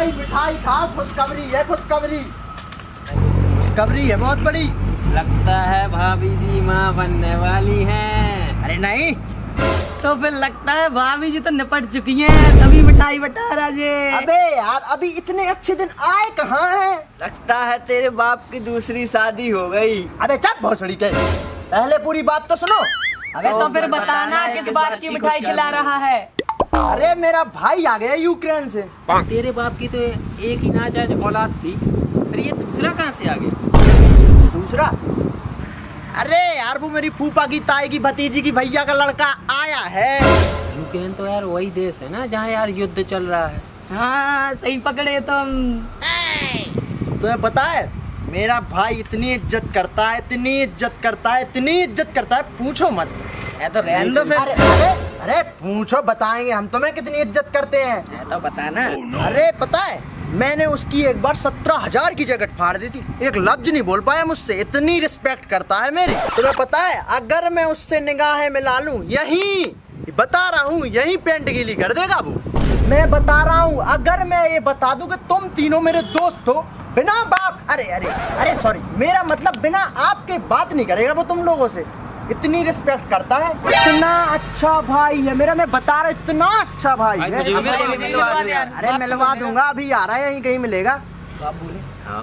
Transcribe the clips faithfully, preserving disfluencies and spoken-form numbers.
मिठाई मिठाई खाओ, खुशखबरी है खुशखबरी, खुशखबरी है बहुत बड़ी। लगता है भाभी जी माँ बनने वाली हैं। अरे नहीं तो फिर लगता है भाभी जी तो निपट चुकी हैं, तभी मिठाई बता राजे। अबे यार अभी इतने अच्छे दिन आए कहाँ हैं? लगता है तेरे बाप की दूसरी शादी हो गई। अबे चुप भोसड़ी के, पहले पूरी बात तो सुनो। अबे तो फिर बताना किस बात की मिठाई खिला रहा है। अरे मेरा भाई आ गया यूक्रेन से। तेरे बाप की तो एक ही नाजायज औलाद थी, फिर ये दूसरा कहाँ से आ गया? दूसरा? अरे यार वो मेरी फूफा की ताई की भतीजी की भैया का लड़का आया है। यूक्रेन तो यार वही देश है ना जहाँ यार युद्ध चल रहा है। हाँ सही पकड़े तुम। तुम्हें पता है मेरा भाई इतनी इज्जत करता है, इतनी इज्जत करता है, इतनी इज्जत करता है, पूछो मत। है तो रहने दो फिर। अरे अरे अरे पूछो, बताएंगे हम तुम्हें कितनी इज्जत करते हैं। है तो बताना। अरे पता है मैंने उसकी एक बार सत्रह हजार की जैकेट फाड़ दी थी, एक लफ्ज नहीं बोल पाया मुझसे, इतनी रिस्पेक्ट करता है मेरी। तुम्हें पता है अगर मैं उससे निगाहें मिला लूं, यही बता रहा हूँ यही पेंट गीली कर देगा वो। मैं बता रहा हूँ अगर मैं ये बता दूं कि तुम तीनों मेरे दोस्त हो, बिना बाप अरे अरे अरे सॉरी मेरा मतलब बिना आपके बात नहीं करेगा वो तुम लोगों से। इतनी रिस्पेक्ट करता है, इतना अच्छा भाई है मेरा, मैं बता रहा इतना अच्छा भाई है। अरे मिलवा दूंगा, अभी आ रहा है यहीं कहीं मिलेगा। आप बोले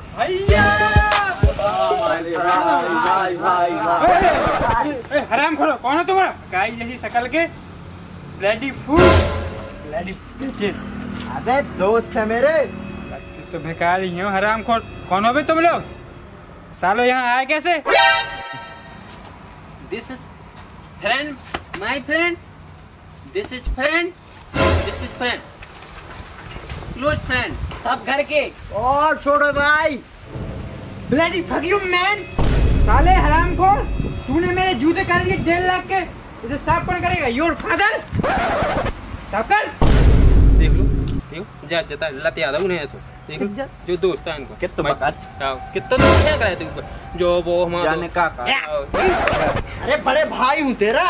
हराम खोलो, कौन हो तुम्हारा? गाय जैसी शकल के ब्लडी फूड ब्लडी पिचिस। अबे दोस्त है मेरे। तो भिखारी हो हराम खोर। कौन हो बे तुम लोग? सालो यहाँ आए कैसे? This is friend, my friend. This is friend. This is friend. Close friend. सब घर के। और छोड़ो भाई। Bloody fuck you man. साले हराम खोर, तूने मेरे जूते कर दिए डेढ़ लाख के, उसे साफ कौन करेगा? Your father. साफ कर। देख लो, देखो जा जाता लत याद है उन्हें ऐसा। देख लो जो दोस्त है इनको। कितना बका? कितना क्या कराए तू ऊपर? जो वो हमारा जाने का का। अरे बड़े भाई हूँ तेरा।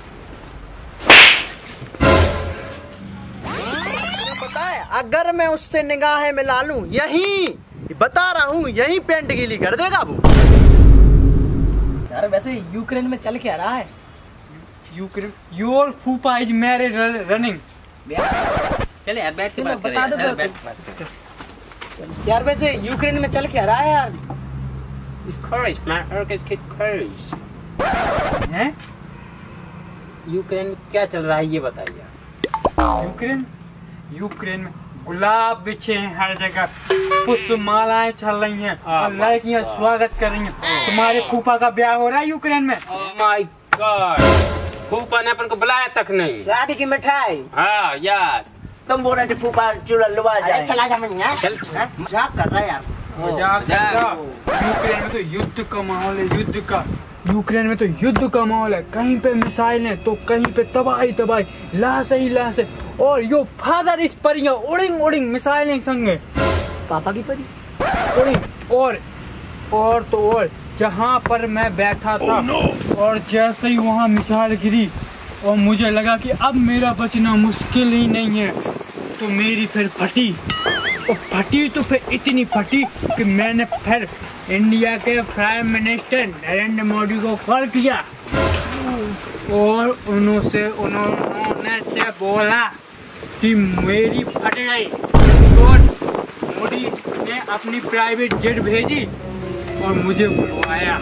पता है अगर मैं उससे निगाहें मिला लूं, यही बता रहा हूँ यही पेंट गीली कर देगा वो। यार वैसे यूक्रेन में चल क्या रहा है? यूक्रेन योर फूफा इज मैरिड रनिंग। चले यार बैठ के बात करें। चल बैठ के बात करें। यार वैसे यूक्रेन में चल क्या रहा है यार? It's courage, man. Urges get courage. हैं? यूक्रेन में क्या चल रहा है ये बताइए। यूक्रेन यूक्रेन में गुलाब बिछे हैं हर जगह, पुष्प मालाएं चल रही हैं और लड़कियां स्वागत कर रही हैं। तुम्हारे फूफा का ब्याह हो रहा है यूक्रेन में। Oh my God! फूफा ने अपन को बुलाया तक नहीं। शादी की मिठाई। हाँ यस। तुम बोल रहे थे फूफा चूल्हा लुबा जाए। चला जा मैं यहाँ। चल मजाक कर रहा है यार। मजाक कर रहा। यूक्रेन में तो युद्ध का माहौल है, युद्ध का। यूक्रेन में तो युद्ध का माहौल है, कहीं पे मिसाइल है तो कहीं पे तबाही तबाही, लाश ही लाश है। और यो फादर इस परियां उड़िंग उड़िंग मिसाइलें संगे। पापा की परी उड़िंग। और और तो और जहाँ पर मैं बैठा था oh, no. और जैसे ही वहाँ मिसाइल गिरी और मुझे लगा कि अब मेरा बचना मुश्किल ही नहीं है, तो मेरी फिर फटी और फटी तो फिर इतनी फटी कि मैंने फिर इंडिया के प्राइम मिनिस्टर नरेंद्र मोदी को कॉल किया और उन्होंने उन्होंने से बोला कि मेरी फट गई। तो मोदी ने अपनी प्राइवेट जेट भेजी और मुझे बुलवाया।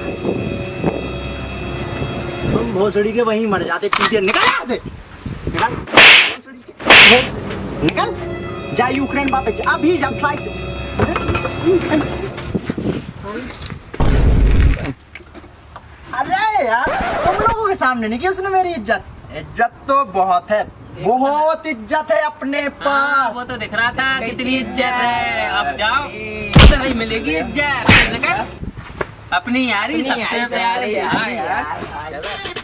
तुम भोसड़ी के वहीं मर जाते। पीछे निकल यहाँ से, निकल भोसड़ी के, निकल जा यूक्रेन वापस अभी जा फ्लाइट से। अरे यार तुम लोगों के सामने नहीं की उसने मेरी इज्जत। इज्जत तो बहुत है, बहुत इज्जत है अपने पास। वो तो दिख रहा था कितनी इज्जत है। अब जाओ इधर ही मिलेगी इज्जत। अपनी यारी सबसे प्यारी। हाँ यार।